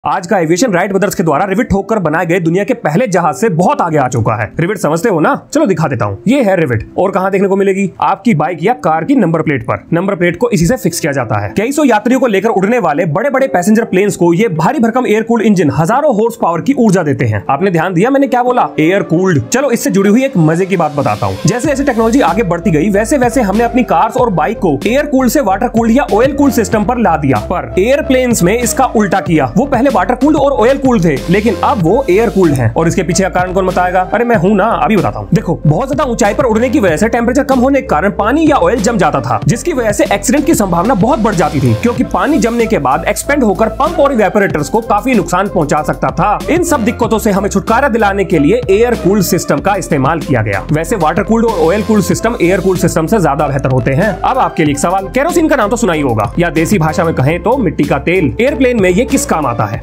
आज का aviation Wright brothers के द्वारा रिविट ठोक कर बनाए गए दुनिया के पहले जहाज से बहुत आगे आ चुका है। रिविट समझते हो ना? चलो दिखा देता हूँ। ये है रिविट। और कहाँ देखने को मिलेगी? आपकी बाइक या कार की नंबर प्लेट पर। नंबर प्लेट को इसी से फिक्स किया जाता है। कई सौ यात्रियों को लेकर उड़ने वाले बड़े बड़े पैसेंजर प्लेन्स को ये भारी भरकम एयर कूल्ड इंजन हजारों हॉर्स पावर की ऊर्जा देते हैं। आपने ध्यान दिया मैंने क्या बोला? Air cooled. चलो इससे जुड़ी हुई एक मजे की बात बताता हूँ। जैसे जैसे टेक्नोलॉजी आगे बढ़ती गई वैसे वैसे हमने अपनी कार्स और बाइक को एयर कूल्ड से वाटर कूल्ड या ऑयल कूल्ड सिस्टम पर ला दिया। पर एयरप्लेन्स में इसका उल्टा किया। वो पहले वाटर कूल्ड और ऑयल कूल्ड थे, लेकिन अब वो एयर कूल्ड हैं। और इसके पीछे का कारण कौन बताएगा? अरे मैं हूं ना, अभी बताता हूं। देखो, बहुत ज्यादा ऊंचाई पर उड़ने की वजह से टेम्परेचर कम होने के कारण पानी या ऑयल जम जाता था, जिसकी वजह से एक्सीडेंट की संभावना बहुत बढ़ जाती थी, क्योंकि पानी जमने के बाद एक्सपेंड होकर पंप और इवेपोरेटर्स को काफी नुकसान पहुंचा सकता था। इन सब दिक्कतों से हमें छुटकारा दिलाने के लिए एयर कूल्ड सिस्टम का इस्तेमाल किया गया। वैसे वाटर कूल्ड और oil cooled system air cooled system से ज्यादा बेहतर होते हैं। अब आपके लिए एक सवाल, केरोसिन का नाम तो सुना ही होगा, या देसी भाषा में कहें तो मिट्टी का तेल। एयरप्लेन में ये किस काम आता है?